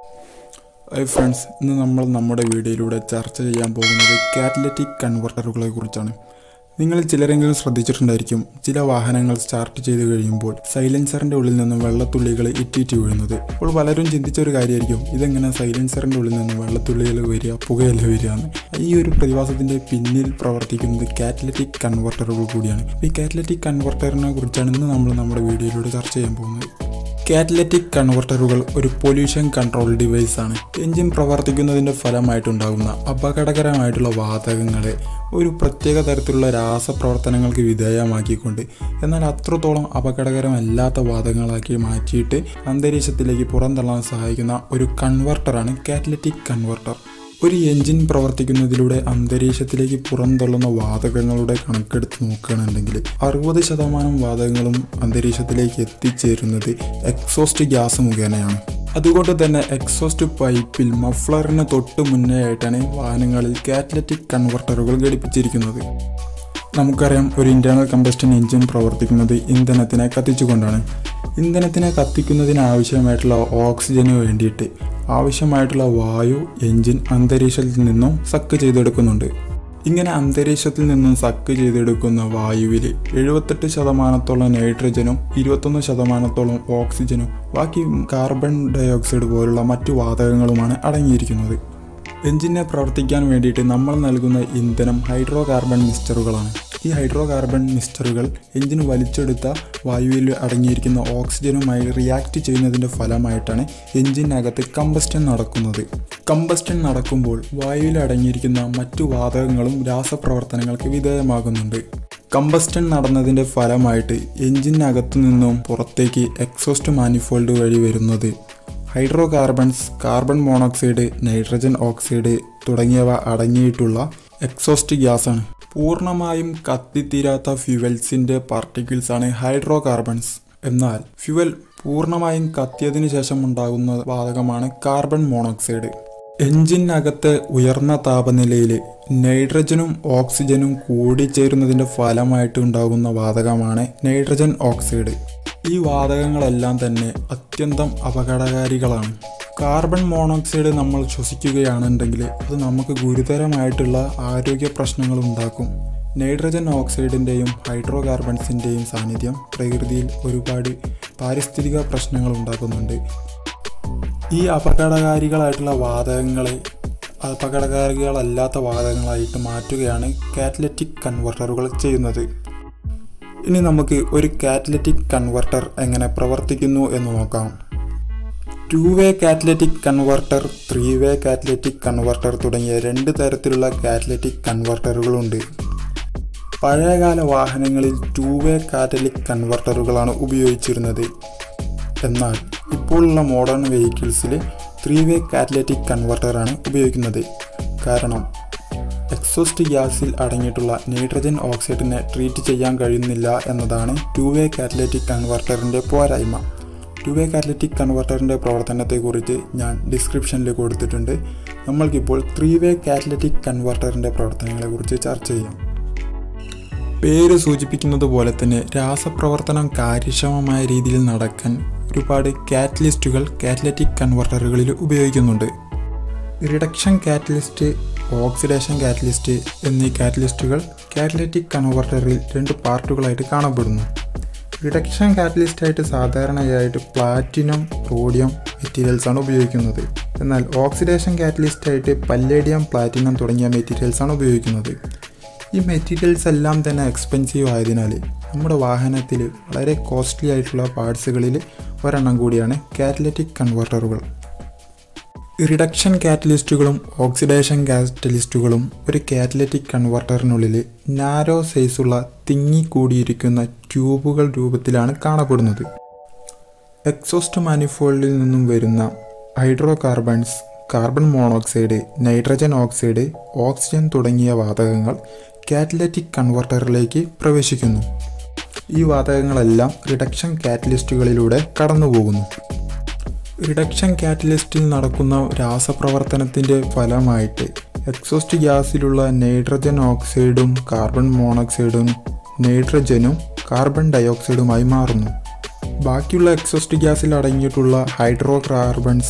Hi friends, ഇന്ന് നമ്മൾ നമ്മുടെ വീഡിയോയിലൂടെ ചർച്ച ചെയ്യാൻ പോകുന്നത് കാറ്റലിറ്റിക് കൺവെർട്ടറുകളെ കുറിച്ചാണ്. നിങ്ങളിൽ ചിലരെങ്കിലും ശ്രദ്ധിച്ചിട്ടുണ്ടായിരിക്കും, ചില വാഹനങ്ങൾ സ്റ്റാർട്ട് ചെയ്ത് കഴിയുമ്പോൾ സൈലൻസറിൻ്റെ ഉള്ളിൽ നിന്നും വെള്ളത്തുള്ളികൾ ഇറ്റിറ്റ് വീഴുന്നത്. അപ്പോൾ പലരും ചിന്തിച്ചൊരു കാര്യമായിരിക്കും, ഇതെങ്ങനെ സൈലൻസറിൻ്റെ ഉള്ളിൽ നിന്നും വെള്ളത്തുള്ളികൾ വരിക, പുകയല്ല വരിക എന്ന്. ഈ ഒരു പ്രതിഭാസത്തിൻ്റെ പിന്നിൽ പ്രവർത്തിക്കുന്നത് കാറ്റലിറ്റിക് കൺവെർട്ടറുകൾ കൂടിയാണ്. ഈ കാറ്റലിറ്റിക് കൺവെർട്ടറിനെ കുറിച്ചാണ് ഇന്ന് നമ്മൾ നമ്മുടെ വീഡിയോയിലൂടെ ചർച്ച ചെയ്യാൻ പോകുന്നത്. കാറ്റലിറ്റിക് കൺവെർട്ടറുകൾ ഒരു പൊല്യൂഷൻ കൺട്രോൾ ഡിവൈസ് ആണ്. എഞ്ചിൻ പ്രവർത്തിക്കുന്നതിൻ്റെ ഫലമായിട്ടുണ്ടാകുന്ന അപകടകരമായിട്ടുള്ള വാതകങ്ങളെ ഒരു പ്രത്യേക തരത്തിലുള്ള രാസപ്രവർത്തനങ്ങൾക്ക് വിധേയമാക്കിക്കൊണ്ട് എന്നാൽ അത്രത്തോളം അപകടകരമല്ലാത്ത വാതകങ്ങളാക്കി മാറ്റിയിട്ട് അന്തരീക്ഷത്തിലേക്ക് പുറന്തള്ളാൻ സഹായിക്കുന്ന ഒരു കൺവെർട്ടറാണ് കാറ്റലിറ്റിക് കൺവെർട്ടർ. ഒരു എഞ്ചിൻ പ്രവർത്തിക്കുന്നതിലൂടെ അന്തരീക്ഷത്തിലേക്ക് പുറന്തള്ളുന്ന വാതകങ്ങളുടെ കണക്കെടുത്ത് നോക്കുകയാണെന്നുണ്ടെങ്കിൽ 60% വാതകങ്ങളും അന്തരീക്ഷത്തിലേക്ക് എത്തിച്ചേരുന്നത് എക്സോസ്റ്റ് ഗ്യാസ് മുഖേനയാണ്. അതുകൊണ്ട് തന്നെ എക്സോസ്റ്റ് പൈപ്പിൽ മഫ്ലറിന് തൊട്ട് മുന്നേ ആയിട്ടാണ് വാഹനങ്ങളിൽ കാറ്റലിറ്റിക് കൺവെർട്ടറുകൾ ഘടിപ്പിച്ചിരിക്കുന്നത്. നമുക്കറിയാം, ഒരു ഇൻറ്റേർണൽ കമ്പസ്റ്റൻ എഞ്ചിൻ പ്രവർത്തിക്കുന്നത് ഇന്ധനത്തിനെ കത്തിച്ചുകൊണ്ടാണ്. ഇന്ധനത്തിനെ കത്തിക്കുന്നതിന് ആവശ്യമായിട്ടുള്ള ഓക്സിജന് വേണ്ടിയിട്ട് ആവശ്യമായിട്ടുള്ള വായു എഞ്ചിൻ അന്തരീക്ഷത്തിൽ നിന്നും സക്ക് ചെയ്തെടുക്കുന്നുണ്ട്. ഇങ്ങനെ അന്തരീക്ഷത്തിൽ നിന്നും സക്ക് ചെയ്തെടുക്കുന്ന വായുവിൽ 78% നൈട്രജനും 21% ഓക്സിജനും ബാക്കി കാർബൺ ഡയോക്സൈഡ് പോലുള്ള മറ്റു വാതകങ്ങളുമാണ് അടങ്ങിയിരിക്കുന്നത്. എഞ്ചിനെ പ്രവർത്തിക്കാൻ വേണ്ടിയിട്ട് നമ്മൾ നൽകുന്ന ഇന്ധനം ഹൈഡ്രോ കാർബൺ മിക്സ്ചറുകളാണ്. ഈ ഹൈഡ്രോ കാർബൺ മിക്സ്ചറുകൾ എഞ്ചിൻ വലിച്ചെടുത്ത വായുവിൽ അടങ്ങിയിരിക്കുന്ന ഓക്സിജനുമായി റിയാക്ട് ചെയ്യുന്നതിൻ്റെ ഫലമായിട്ടാണ് എഞ്ചിനകത്ത് കമ്പസ്റ്റൻ നടക്കുന്നത്. കമ്പസ്റ്റൻ നടക്കുമ്പോൾ വായുവിൽ അടങ്ങിയിരിക്കുന്ന മറ്റു വാതകങ്ങളും രാസപ്രവർത്തനങ്ങൾക്ക് വിധേയമാകുന്നുണ്ട്. കമ്പസ്റ്റൻ നടന്നതിൻ്റെ ഫലമായിട്ട് എഞ്ചിനകത്തു നിന്നും പുറത്തേക്ക് എക്സോസ്റ്റ് മാനിഫോൾഡ് വഴി വരുന്നത് hydrocarbons, carbon monoxide, nitrogen oxide തുടങ്ങിയവ അടങ്ങിയിട്ടുള്ള എക്സോസ്റ്റ് ഗ്യാസാണ്. പൂർണ്ണമായും കത്തിത്തീരാത്ത ഫ്യൂവൽസിൻ്റെ പാർട്ടിക്കിൾസാണ് ഹൈഡ്രോ കാർബൺസ്. എന്നാൽ ഫ്യൂവൽ പൂർണ്ണമായും കത്തിയതിനു ശേഷം ഉണ്ടാകുന്ന വാതകമാണ് കാർബൺ മോണോക്സൈഡ്. എഞ്ചിനകത്ത് ഉയർന്ന താപനിലയിൽ നൈട്രജനും ഓക്സിജനും കൂടിച്ചേരുന്നതിൻ്റെ ഫലമായിട്ട് ഉണ്ടാകുന്ന വാതകമാണ് നൈട്രജൻ ഓക്സൈഡ്. ഈ വാതകങ്ങളെല്ലാം തന്നെ അത്യന്തം അപകടകാരികളാണ്. കാർബൺ മോണോക്സൈഡ് നമ്മൾ ശ്വസിക്കുകയാണെന്നുണ്ടെങ്കിൽ അത് നമുക്ക് ഗുരുതരമായിട്ടുള്ള ആരോഗ്യ പ്രശ്നങ്ങൾ ഉണ്ടാക്കും. നൈട്രജൻ ഓക്സൈഡിൻ്റെയും ഹൈഡ്രോ കാർബൺസിൻ്റെയും സാന്നിധ്യം പ്രകൃതിയിൽ ഒരുപാട് പാരിസ്ഥിതിക പ്രശ്നങ്ങൾ ഉണ്ടാക്കുന്നുണ്ട്. ഈ അപകടകാരികളായിട്ടുള്ള വാതകങ്ങളെ അപകടകാരികളല്ലാത്ത വാതകങ്ങളായിട്ട് മാറ്റുകയാണ് കാറ്റലിറ്റിക് കൺവെർട്ടറുകൾ ചെയ്യുന്നത്. ഇനി നമുക്ക് ഒരു കാറ്റലിറ്റിക് കൺവെർട്ടർ എങ്ങനെ പ്രവർത്തിക്കുന്നു എന്ന് നോക്കാം. 2-വേ കാറ്റലിറ്റിക് കൺവെർട്ടർ, 3-വേ കാറ്റലിറ്റിക് കൺവെർട്ടർ തുടങ്ങിയ 2 തരത്തിലുള്ള കാറ്റലിറ്റിക് കൺവെർട്ടറുകളുണ്ട്. പഴയകാല വാഹനങ്ങളിൽ 2-വേ കാറ്റലിറ്റിക് കൺവെർട്ടറുകളാണ് ഉപയോഗിച്ചിരുന്നത്. എന്നാൽ ഇപ്പോഴുള്ള മോഡേൺ വെഹിക്കിൾസിൽ 3-വേ കാറ്റലിറ്റിക് കൺവെർട്ടറാണ് ഉപയോഗിക്കുന്നത്. കാരണം എക്സോസ്റ്റ് ഗ്യാസിൽ അടങ്ങിയിട്ടുള്ള നൈട്രജൻ ഓക്സൈഡിനെ ട്രീറ്റ് ചെയ്യാൻ കഴിയുന്നില്ല എന്നതാണ് 2-വേ കാറ്റലിറ്റിക് കൺവെർട്ടറിൻ്റെ പോരായ്മ. 2-വേ കാറ്റലിറ്റിക് കൺവെർട്ടറിൻ്റെ പ്രവർത്തനത്തെക്കുറിച്ച് ഞാൻ ഡിസ്ക്രിപ്ഷനിൽ കൊടുത്തിട്ടുണ്ട്. നമ്മൾക്കിപ്പോൾ 3-വേ കാറ്റലിറ്റിക് കൺവെർട്ടറിൻ്റെ പ്രവർത്തനങ്ങളെക്കുറിച്ച് ചർച്ച ചെയ്യാം. പേര് സൂചിപ്പിക്കുന്നത് പോലെ തന്നെ രാസപ്രവർത്തനം കാര്യക്ഷമമായ രീതിയിൽ നടക്കാൻ ഒരുപാട് കാറ്റലിസ്റ്റുകൾ കാറ്റലിറ്റിക് കൺവെർട്ടറുകളിൽ ഉപയോഗിക്കുന്നുണ്ട്. റിഡക്ഷൻ കാറ്റലിസ്റ്റ്, ഓക്സിഡേഷൻ കാറ്റലിസ്റ്റ് എന്നീ കാറ്റലിസ്റ്റുകൾ കാറ്റലിറ്റിക് കൺവെർട്ടറിൽ 2 പാർട്ടുകളായിട്ട് കാണപ്പെടുന്നു. റിഡക്ഷൻ കാറ്റലിസ്റ്റായിട്ട് സാധാരണയായിട്ട് പ്ലാറ്റിനം, റോഡിയം മെറ്റീരിയൽസാണ് ഉപയോഗിക്കുന്നത്. എന്നാൽ ഓക്സിഡേഷൻ കാറ്റലിസ്റ്റായിട്ട് പല്ലേഡിയം, പ്ലാറ്റിനം തുടങ്ങിയ മെറ്റീരിയൽസാണ് ഉപയോഗിക്കുന്നത്. ഈ മെറ്റീരിയൽസ് എല്ലാം തന്നെ എക്സ്പെൻസീവ് ആയതിനാൽ നമ്മുടെ വാഹനത്തിൽ വളരെ കോസ്റ്റ്ലി ആയിട്ടുള്ള പാർട്സുകളിൽ ഒരെണ്ണം കൂടിയാണ് കാറ്റലിറ്റിക് കൺവെർട്ടറുകൾ. റിഡക്ഷൻ കാറ്റലിസ്റ്റുകളും ഓക്സിഡേഷൻ കാറ്റലിസ്റ്റുകളും ഒരു കാറ്റലിറ്റിക് കൺവെർട്ടറിനുള്ളിൽ നാരോ സൈസുള്ള തിങ്ങിക്കൂടിയിരിക്കുന്ന ട്യൂബുകൾ രൂപത്തിലാണ് കാണപ്പെടുന്നത്. എക്സോസ്റ്റ് മാനിഫോൾഡിൽ നിന്നും വരുന്ന hydrocarbons, carbon monoxide, nitrogen oxide, oxygen തുടങ്ങിയ വാതകങ്ങൾ കാറ്റലിറ്റിക് കൺവെർട്ടറിലേക്ക് പ്രവേശിക്കുന്നു. ഈ വാതകങ്ങളെല്ലാം റിഡക്ഷൻ കാറ്റലിസ്റ്റുകളിലൂടെ കടന്നുപോകുന്നു. റിഡക്ഷൻ കാറ്റലിസ്റ്റിൽ നടക്കുന്ന രാസപ്രവർത്തനത്തിൻ്റെ ഫലമായിട്ട് എക്സോസ്റ്റ് ഗ്യാസിലുള്ള നൈട്രജൻ ഓക്സൈഡും കാർബൺ മോണോക്സൈഡും നൈട്രജനും കാർബൺ ഡയോക്സൈഡുമായി മാറുന്നു. ബാക്കിയുള്ള എക്സോസ്റ്റ് ഗ്യാസിൽ അടങ്ങിയിട്ടുള്ള hydrocarbons,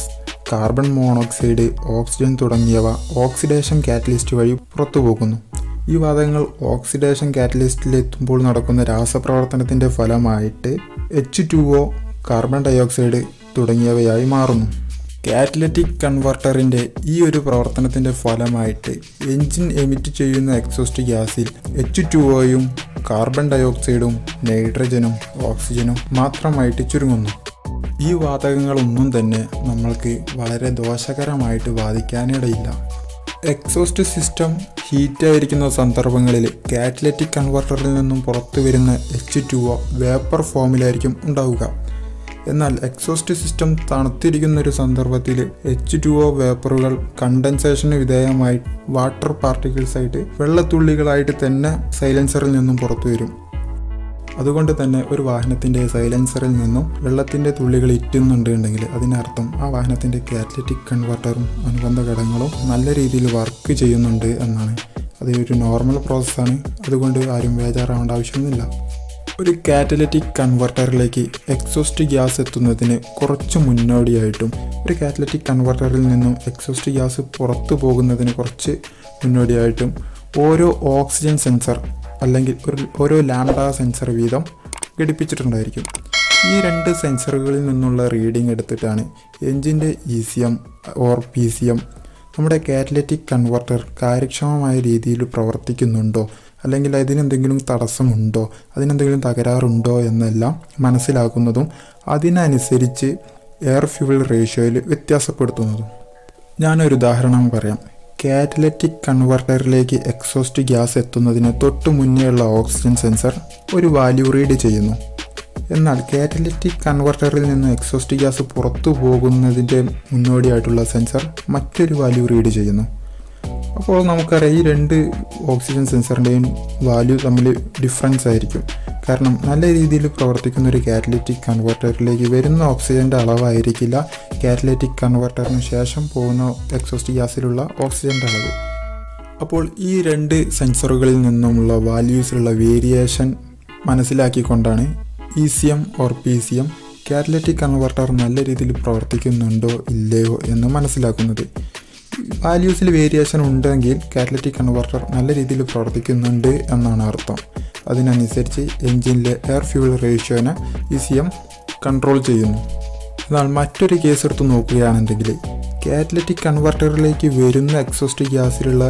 carbon monoxide, oxygen തുടങ്ങിയവ ഓക്സിഡേഷൻ കാറ്റലിസ്റ്റ് വഴി പുറത്തു പോകുന്നു. ഈ വാതകങ്ങൾ ഓക്സിഡേഷൻ കാറ്റലിസ്റ്റിലെത്തുമ്പോൾ നടക്കുന്ന രാസപ്രവർത്തനത്തിൻ്റെ ഫലമായിട്ട് H2O, കാർബൺ ഡയോക്സൈഡ് തുടങ്ങിയവയായി മാറുന്നു. കാറ്റലിറ്റിക് കൺവെർട്ടറിൻ്റെ ഈ ഒരു പ്രവർത്തനത്തിൻ്റെ ഫലമായിട്ട് എൻജിൻ എമിറ്റ് ചെയ്യുന്ന എക്സോസ്റ്റ് ഗ്യാസിൽ H2Oയും കാർബൺ ഡയോക്സൈഡും നൈട്രജനും ഓക്സിജനും മാത്രമായിട്ട് ചുരുങ്ങുന്നു. ഈ വാതകങ്ങളൊന്നും തന്നെ നമ്മൾക്ക് വളരെ ദോഷകരമായിട്ട് ബാധിക്കാനിടയില്ല. എക്സോസ്റ്റ് സിസ്റ്റം ഹീറ്റായിരിക്കുന്ന സന്ദർഭങ്ങളിൽ കാറ്റലിറ്റിക് കൺവെർട്ടറിൽ നിന്നും പുറത്തു വരുന്ന H2O വേപ്പർ ഫോമിലായിരിക്കും ഉണ്ടാവുക. എന്നാൽ എക്സോസ്റ്റ് സിസ്റ്റം തണുത്തിരിക്കുന്ന ഒരു സന്ദർഭത്തിൽ H2O വേപ്പറുകൾ കണ്ടൻസേഷന് വിധേയമായി വാട്ടർ പാർട്ടിക്കിൾസ് ആയിട്ട് വെള്ളത്തുള്ളികളായിട്ട് തന്നെ സൈലൻസറിൽ നിന്നും പുറത്തു വരും. അതുകൊണ്ട് തന്നെ ഒരു വാഹനത്തിൻ്റെ സൈലൻസറിൽ നിന്നും വെള്ളത്തിൻ്റെ തുള്ളികൾ ഇറ്റുന്നുണ്ടെങ്കിൽ അതിനർത്ഥം ആ വാഹനത്തിൻ്റെ കാറ്റലിറ്റിക് കൺവെർട്ടറും അനുബന്ധ ഘടകങ്ങളും നല്ല രീതിയിൽ വർക്ക് ചെയ്യുന്നുണ്ട് എന്നാണ്. അത് ഒരു നോർമൽ പ്രോസസ്സാണ്. അതുകൊണ്ട് ആരും ബേജാറാവേണ്ട ആവശ്യമൊന്നുമില്ല. ഒരു കാറ്റലിറ്റിക് കൺവെർട്ടറിലേക്ക് എക്സോസ്റ്റ് ഗ്യാസ് എത്തുന്നതിന് കുറച്ച് മുന്നോടിയായിട്ടും ഒരു കാറ്റലിറ്റിക് കൺവെർട്ടറിൽ നിന്നും എക്സോസ്റ്റ് ഗ്യാസ് പുറത്തു പോകുന്നതിന് കുറച്ച് മുന്നോടിയായിട്ടും ഓരോ ഓക്സിജൻ സെൻസർ അല്ലെങ്കിൽ ഓരോ ലാംഡ സെൻസർ വീതം ഘടിപ്പിച്ചിട്ടുണ്ടായിരിക്കും. ഈ 2 സെൻസറുകളിൽ നിന്നുള്ള റീഡിംഗ് എടുത്തിട്ടാണ് എൻജിൻ്റെ ECM ഓർ PCM നമ്മുടെ കാറ്റലിറ്റിക് കൺവെർട്ടർ കാര്യക്ഷമമായ രീതിയിൽ പ്രവർത്തിക്കുന്നുണ്ടോ അല്ലെങ്കിൽ അതിനെന്തെങ്കിലും തടസ്സമുണ്ടോ, അതിനെന്തെങ്കിലും തകരാറുണ്ടോ എന്നെല്ലാം മനസ്സിലാക്കുന്നതും അതിനനുസരിച്ച് എയർ ഫ്യൂവൽ റേഷ്യോയിൽ വ്യത്യാസപ്പെടുത്തുന്നതും. ഞാനൊരു ഉദാഹരണം പറയാം. കാറ്റലിറ്റിക് കൺവെർട്ടറിലേക്ക് എക്സോസ്റ്റ് ഗ്യാസ് എത്തുന്നതിന് തൊട്ട് മുന്നേയുള്ള ഓക്സിജൻ സെൻസർ ഒരു വാല്യൂ റീഡ് ചെയ്യുന്നു. എന്നാൽ കാറ്റലിറ്റിക് കൺവെർട്ടറിൽ നിന്ന് എക്സോസ്റ്റ് ഗ്യാസ് പുറത്തു പോകുന്നതിൻ്റെ മുന്നോടിയായിട്ടുള്ള സെൻസർ മറ്റൊരു വാല്യൂ റീഡ് ചെയ്യുന്നു. അപ്പോൾ നമുക്കറിയാം ഈ 2 ഓക്സിജൻ സെൻസറിൻ്റെയും വാല്യൂ തമ്മിൽ ഡിഫറൻസ് ആയിരിക്കും. കാരണം നല്ല രീതിയിൽ പ്രവർത്തിക്കുന്ന ഒരു കാറ്റലിറ്റിക് കൺവെർട്ടറിലേക്ക് വരുന്ന ഓക്സിജൻ്റെ അളവായിരിക്കില്ല കാറ്റലിറ്റിക് കൺവെർട്ടറിന് ശേഷം പോകുന്ന എക്സോസ്റ്റ് ഗ്യാസിലുള്ള ഓക്സിജൻ്റെ അളവ്. അപ്പോൾ ഈ 2 സെൻസറുകളിൽ നിന്നുമുള്ള വാല്യൂസിലുള്ള വേരിയേഷൻ മനസ്സിലാക്കിക്കൊണ്ടാണ് ECM or PCM catalytic converter നല്ല രീതിയിൽ പ്രവർത്തിക്കുന്നുണ്ടോ ഇല്ലയോ എന്ന് മനസ്സിലാക്കുന്നത്. വാല്യൂസിൽ വേരിയേഷൻ ഉണ്ടെങ്കിൽ കാറ്റലിറ്റിക് കൺവെർട്ടർ നല്ല രീതിയിൽ പ്രവർത്തിക്കുന്നുണ്ട് എന്നാണ് അർത്ഥം. അതിനനുസരിച്ച് എൻജിനിലെ എയർ ഫ്യൂവൽ റേഷ്യോനെ ECM കൺട്രോൾ ചെയ്യുന്നു. എന്നാൽ മറ്റൊരു കേസ് എടുത്ത് നോക്കുകയാണെന്നുണ്ടെങ്കിൽ കാറ്റലിറ്റിക് കൺവെർട്ടറിലേക്ക് വരുന്ന എക്സോസ്റ്റ് ഗ്യാസിലുള്ള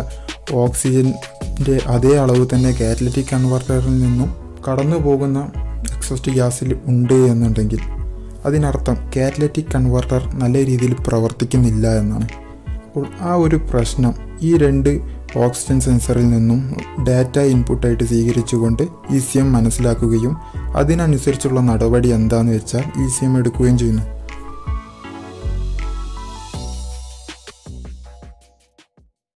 ഓക്സിജൻ്റെ അതേ അളവ് തന്നെ കാറ്റലിറ്റിക് കൺവെർട്ടറിൽ നിന്നും കടന്നു പോകുന്ന എക്സോസ്റ്റ് ഗ്യാസിൽ ഉണ്ട് എന്നുണ്ടെങ്കിൽ അതിനർത്ഥം കാറ്റലിറ്റിക് കൺവെർട്ടർ നല്ല രീതിയിൽ പ്രവർത്തിക്കുന്നില്ല എന്നാണ്. അപ്പോൾ ആ ഒരു പ്രശ്നം ഈ 2 ഓക്സിജൻ സെൻസറിൽ നിന്നും ഡാറ്റ ഇൻപുട്ടായിട്ട് സ്വീകരിച്ചുകൊണ്ട് ECM മനസ്സിലാക്കുകയും അതിനനുസരിച്ചുള്ള നടപടി എന്താണെന്ന് വെച്ചാൽ ECM എടുക്കുകയും ചെയ്യുന്നു.